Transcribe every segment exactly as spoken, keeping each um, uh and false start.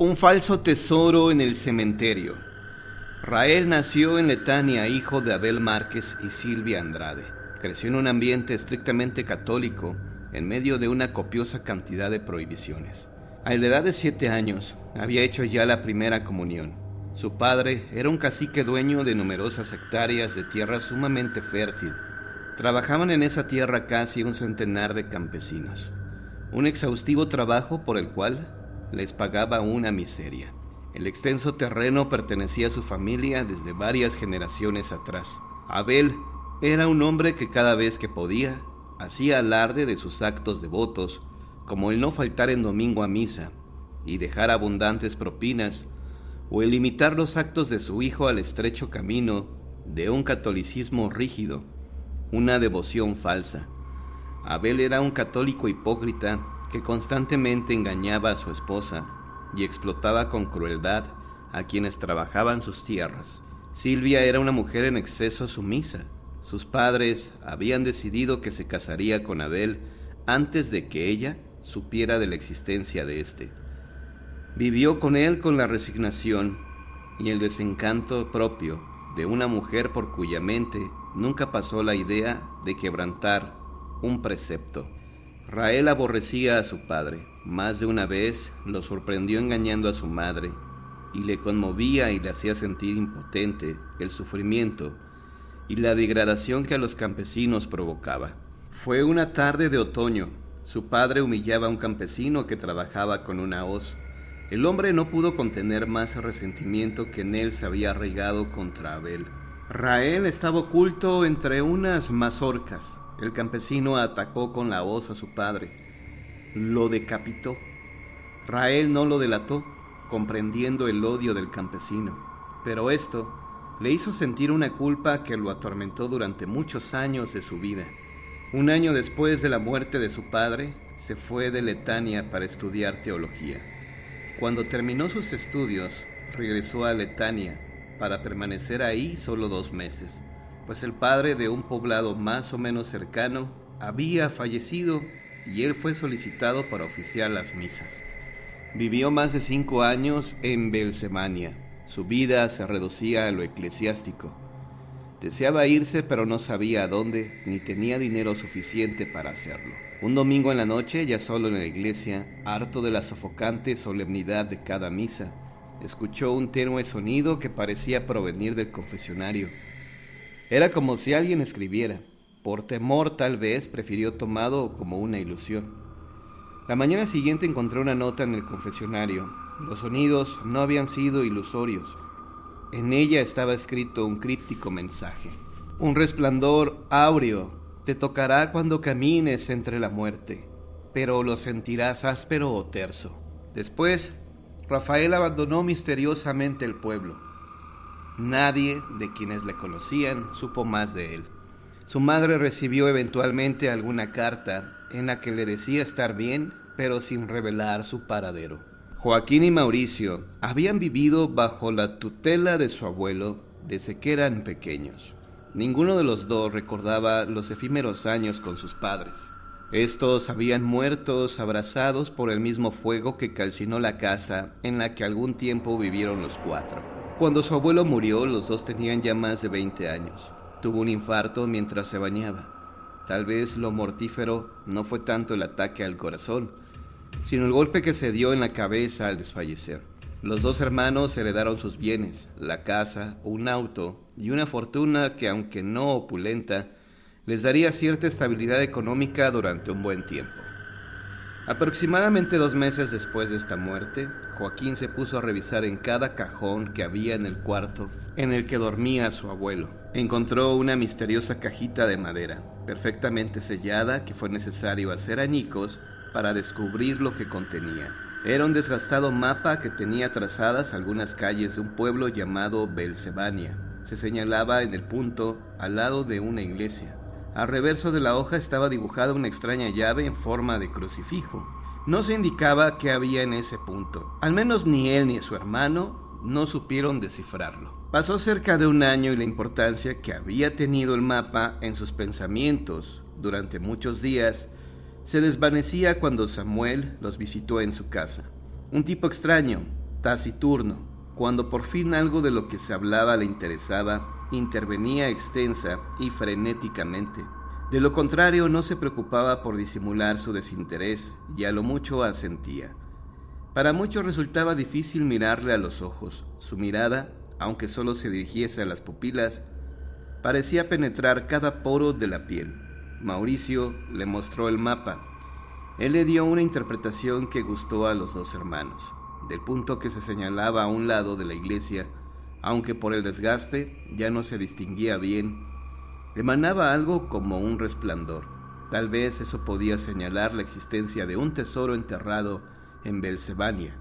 Un falso tesoro en el cementerio. Rael nació en Letania, hijo de Abel Márquez y Silvia Andrade. Creció en un ambiente estrictamente católico, en medio de una copiosa cantidad de prohibiciones. A la edad de siete años, había hecho ya la primera comunión. Su padre era un cacique dueño de numerosas hectáreas de tierra sumamente fértil. Trabajaban en esa tierra casi un centenar de campesinos. Un exhaustivo trabajo por el cual les pagaba una miseria. El extenso terreno pertenecía a su familia desde varias generaciones atrás. Abel era un hombre que cada vez que podía, hacía alarde de sus actos devotos, como el no faltar en domingo a misa y dejar abundantes propinas, o el limitar los actos de su hijo al estrecho camino de un catolicismo rígido, una devoción falsa. Abel era un católico hipócrita que constantemente engañaba a su esposa y explotaba con crueldad a quienes trabajaban sus tierras. Silvia era una mujer en exceso sumisa. Sus padres habían decidido que se casaría con Abel antes de que ella supiera de la existencia de éste. Vivió con él con la resignación y el desencanto propio de una mujer por cuya mente nunca pasó la idea de quebrantar un precepto. Rael aborrecía a su padre. Más de una vez lo sorprendió engañando a su madre y le conmovía y le hacía sentir impotente el sufrimiento y la degradación que a los campesinos provocaba. Fue una tarde de otoño. Su padre humillaba a un campesino que trabajaba con una hoz. El hombre no pudo contener más resentimiento que en él se había arraigado contra Abel. Rael estaba oculto entre unas mazorcas. El campesino atacó con la hoz a su padre. Lo decapitó. Rael no lo delató, comprendiendo el odio del campesino, pero esto le hizo sentir una culpa que lo atormentó durante muchos años de su vida. Un año después de la muerte de su padre, se fue de Letania para estudiar teología. Cuando terminó sus estudios, regresó a Letania para permanecer ahí solo dos meses, pues el padre de un poblado más o menos cercano había fallecido y él fue solicitado para oficiar las misas. Vivió más de cinco años en Belcebania. Su vida se reducía a lo eclesiástico. Deseaba irse, pero no sabía a dónde, ni tenía dinero suficiente para hacerlo. Un domingo en la noche, ya solo en la iglesia, harto de la sofocante solemnidad de cada misa, escuchó un tenue sonido que parecía provenir del confesionario. Era como si alguien escribiera. Por temor, tal vez, prefirió tomado como una ilusión. La mañana siguiente encontré una nota en el confesionario. Los sonidos no habían sido ilusorios. En ella estaba escrito un críptico mensaje. Un resplandor áureo te tocará cuando camines entre la muerte, pero lo sentirás áspero o terso. Después, Rafael abandonó misteriosamente el pueblo. Nadie de quienes le conocían supo más de él. Su madre recibió eventualmente alguna carta en la que le decía estar bien, pero sin revelar su paradero. Joaquín y Mauricio habían vivido bajo la tutela de su abuelo desde que eran pequeños. Ninguno de los dos recordaba los efímeros años con sus padres. Estos habían muerto abrazados por el mismo fuego que calcinó la casa en la que algún tiempo vivieron los cuatro. Cuando su abuelo murió, los dos tenían ya más de veinte años. Tuvo un infarto mientras se bañaba. Tal vez lo mortífero no fue tanto el ataque al corazón, sino el golpe que se dio en la cabeza al desfallecer. Los dos hermanos heredaron sus bienes, la casa, un auto y una fortuna que, aunque no opulenta, les daría cierta estabilidad económica durante un buen tiempo. Aproximadamente dos meses después de esta muerte, Joaquín se puso a revisar en cada cajón que había en el cuarto en el que dormía su abuelo. Encontró una misteriosa cajita de madera, perfectamente sellada, que fue necesario hacer añicos para descubrir lo que contenía. Era un desgastado mapa que tenía trazadas algunas calles de un pueblo llamado Belcebania. Se señalaba en el punto al lado de una iglesia. Al reverso de la hoja estaba dibujada una extraña llave en forma de crucifijo. No se indicaba qué había en ese punto. Al menos ni él ni su hermano no supieron descifrarlo. Pasó cerca de un año y la importancia que había tenido el mapa en sus pensamientos durante muchos días se desvanecía cuando Samuel los visitó en su casa. Un tipo extraño, taciturno. Cuando por fin algo de lo que se hablaba le interesaba, intervenía extensa y frenéticamente. De lo contrario, no se preocupaba por disimular su desinterés y a lo mucho asentía. Para muchos resultaba difícil mirarle a los ojos. Su mirada, aunque solo se dirigiese a las pupilas, parecía penetrar cada poro de la piel. Mauricio le mostró el mapa. Él le dio una interpretación que gustó a los dos hermanos. Del punto que se señalaba a un lado de la iglesia, aunque por el desgaste ya no se distinguía bien, emanaba algo como un resplandor. Tal vez eso podía señalar la existencia de un tesoro enterrado en Belsebania.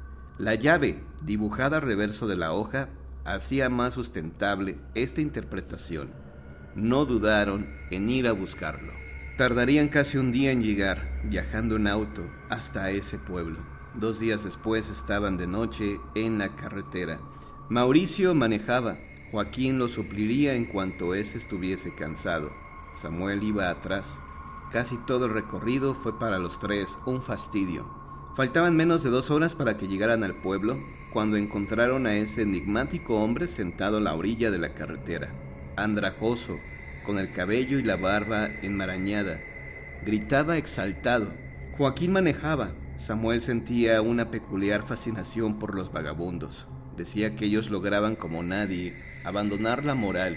La llave, dibujada al reverso de la hoja, hacía más sustentable esta interpretación. No dudaron en ir a buscarlo. Tardarían casi un día en llegar, viajando en auto, hasta ese pueblo. Dos días después estaban de noche en la carretera. Mauricio manejaba. Joaquín lo supliría en cuanto éste estuviese cansado. Samuel iba atrás. Casi todo el recorrido fue para los tres un fastidio. Faltaban menos de dos horas para que llegaran al pueblo, cuando encontraron a ese enigmático hombre sentado a la orilla de la carretera, andrajoso, con el cabello y la barba enmarañada. Gritaba exaltado. Joaquín manejaba. Samuel sentía una peculiar fascinación por los vagabundos. Decía que ellos lograban como nadie abandonar la moral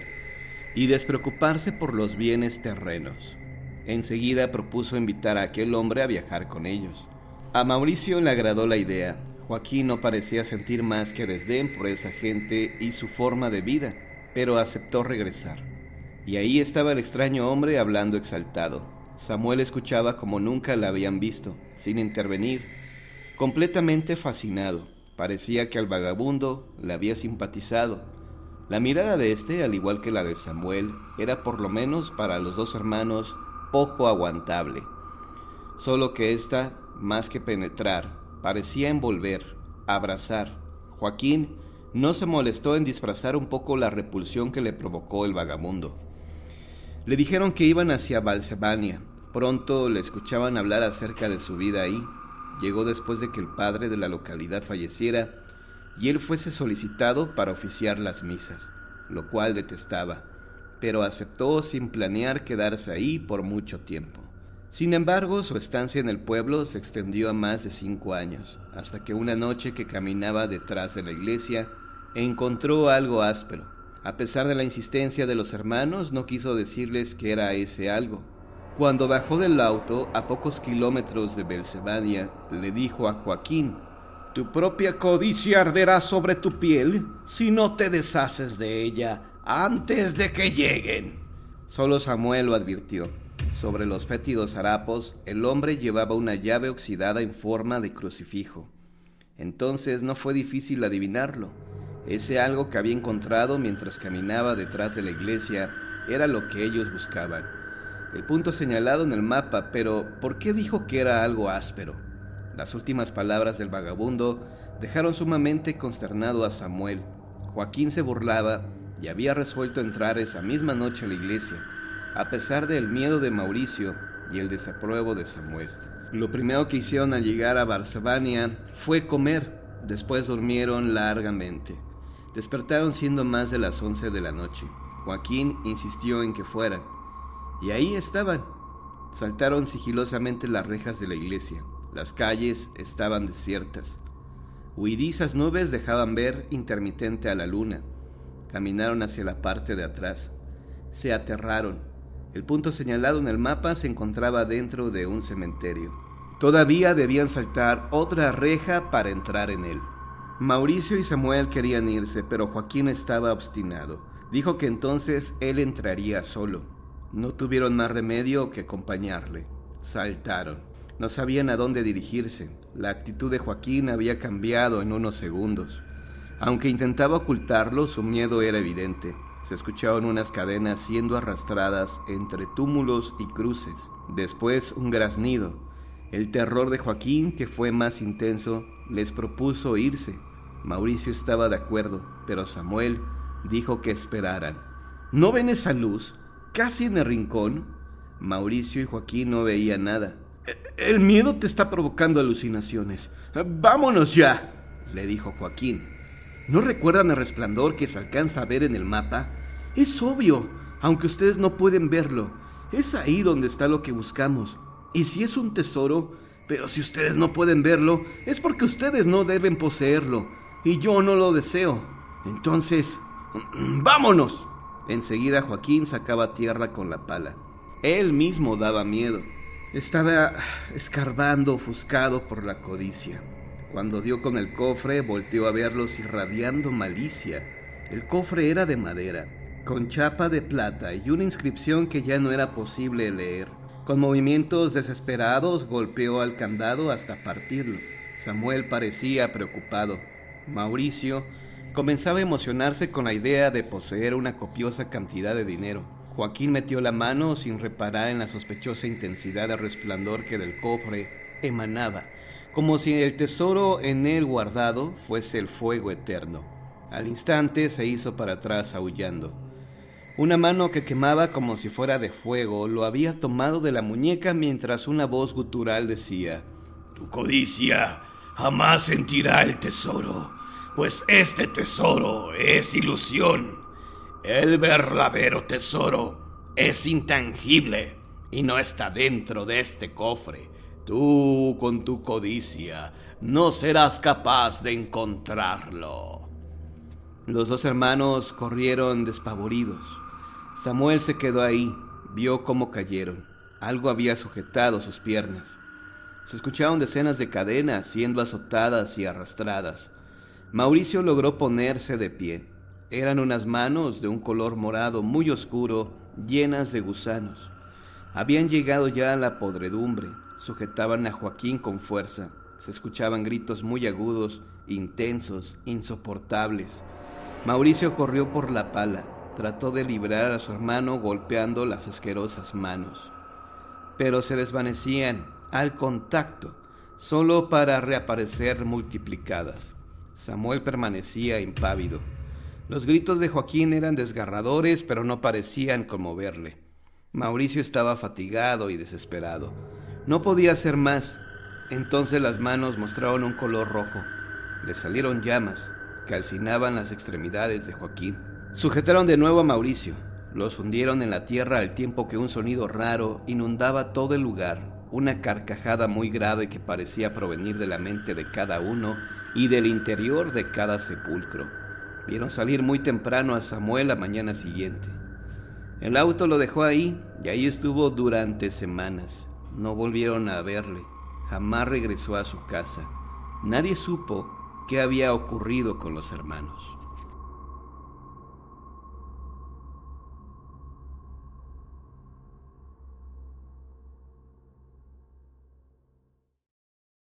y despreocuparse por los bienes terrenos. Enseguida propuso invitar a aquel hombre a viajar con ellos. A Mauricio le agradó la idea. Joaquín no parecía sentir más que desdén por esa gente y su forma de vida, pero aceptó regresar. Y ahí estaba el extraño hombre hablando exaltado. Samuel escuchaba como nunca la habían visto, sin intervenir, completamente fascinado. Parecía que al vagabundo le había simpatizado. La mirada de este, al igual que la de Samuel, era por lo menos para los dos hermanos poco aguantable. Solo que ésta, más que penetrar, parecía envolver, abrazar. Joaquín no se molestó en disfrazar un poco la repulsión que le provocó el vagabundo. Le dijeron que iban hacia Belsebania. Pronto le escuchaban hablar acerca de su vida ahí. Llegó después de que el padre de la localidad falleciera y él fuese solicitado para oficiar las misas, lo cual detestaba, pero aceptó sin planear quedarse ahí por mucho tiempo. Sin embargo, su estancia en el pueblo se extendió a más de cinco años, hasta que una noche que caminaba detrás de la iglesia, encontró algo áspero. A pesar de la insistencia de los hermanos, no quiso decirles que era ese algo. Cuando bajó del auto, a pocos kilómetros de Belsebania, le dijo a Joaquín: «Tu propia codicia arderá sobre tu piel si no te deshaces de ella antes de que lleguen». Solo Samuel lo advirtió. Sobre los fétidos harapos, el hombre llevaba una llave oxidada en forma de crucifijo. Entonces no fue difícil adivinarlo. Ese algo que había encontrado mientras caminaba detrás de la iglesia era lo que ellos buscaban. El punto señalado en el mapa, pero ¿por qué dijo que era algo áspero? Las últimas palabras del vagabundo dejaron sumamente consternado a Samuel. Joaquín se burlaba y había resuelto entrar esa misma noche a la iglesia, a pesar del miedo de Mauricio y el desapruebo de Samuel. Lo primero que hicieron al llegar a Belsebania fue comer. Después durmieron largamente. Despertaron siendo más de las once de la noche. Joaquín insistió en que fueran. Y ahí estaban. Saltaron sigilosamente las rejas de la iglesia. Las calles estaban desiertas. Huidizas nubes dejaban ver intermitente a la luna. Caminaron hacia la parte de atrás. Se aterraron. El punto señalado en el mapa se encontraba dentro de un cementerio. Todavía debían saltar otra reja para entrar en él. Mauricio y Samuel querían irse, pero Joaquín estaba obstinado. Dijo que entonces él entraría solo. No tuvieron más remedio que acompañarle. Saltaron. No sabían a dónde dirigirse. La actitud de Joaquín había cambiado en unos segundos. Aunque intentaba ocultarlo, su miedo era evidente. Se escuchaban unas cadenas siendo arrastradas entre túmulos y cruces. Después un graznido. El terror de Joaquín, que fue más intenso, les propuso irse. Mauricio estaba de acuerdo, pero Samuel dijo que esperaran. ¿No ven esa luz? Casi en el rincón. Mauricio y Joaquín no veían nada. El miedo te está provocando alucinaciones. ¡Vámonos ya!, le dijo Joaquín. ¿No recuerdan el resplandor que se alcanza a ver en el mapa? Es obvio, aunque ustedes no pueden verlo. Es ahí donde está lo que buscamos. Y si es un tesoro, pero si ustedes no pueden verlo, es porque ustedes no deben poseerlo. Y yo no lo deseo. Entonces, ¡vámonos! Enseguida Joaquín sacaba tierra con la pala. Él mismo daba miedo. Estaba escarbando, ofuscado por la codicia. Cuando dio con el cofre, volteó a verlos irradiando malicia. El cofre era de madera, con chapa de plata y una inscripción que ya no era posible leer. Con movimientos desesperados golpeó al candado hasta partirlo. Samuel parecía preocupado. Mauricio comenzaba a emocionarse con la idea de poseer una copiosa cantidad de dinero. Joaquín metió la mano sin reparar en la sospechosa intensidad de resplandor que del cofre emanaba, como si el tesoro en él guardado fuese el fuego eterno. Al instante se hizo para atrás aullando. Una mano que quemaba como si fuera de fuego lo había tomado de la muñeca mientras una voz gutural decía: «Tu codicia jamás sentirá el tesoro, pues este tesoro es ilusión. El verdadero tesoro es intangible y no está dentro de este cofre. Tú, con tu codicia, no serás capaz de encontrarlo». Los dos hermanos corrieron despavoridos. Samuel se quedó ahí, vio cómo cayeron. Algo había sujetado sus piernas. Se escucharon decenas de cadenas siendo azotadas y arrastradas. Mauricio logró ponerse de pie. Eran unas manos de un color morado muy oscuro, llenas de gusanos. Habían llegado ya a la podredumbre. Sujetaban a Joaquín con fuerza. Se escuchaban gritos muy agudos, intensos, insoportables. Mauricio corrió por la pala. Trató de librar a su hermano golpeando las asquerosas manos. Pero se desvanecían al contacto, solo para reaparecer multiplicadas. Samuel permanecía impávido. Los gritos de Joaquín eran desgarradores, pero no parecían conmoverle. Mauricio estaba fatigado y desesperado. No podía hacer más. Entonces las manos mostraron un color rojo. Le salieron llamas, calcinaban las extremidades de Joaquín. Sujetaron de nuevo a Mauricio. Los hundieron en la tierra al tiempo que un sonido raro inundaba todo el lugar. Una carcajada muy grave que parecía provenir de la mente de cada uno y del interior de cada sepulcro. Vieron salir muy temprano a Samuel la mañana siguiente. El auto lo dejó ahí y ahí estuvo durante semanas. No volvieron a verle. Jamás regresó a su casa. Nadie supo qué había ocurrido con los hermanos.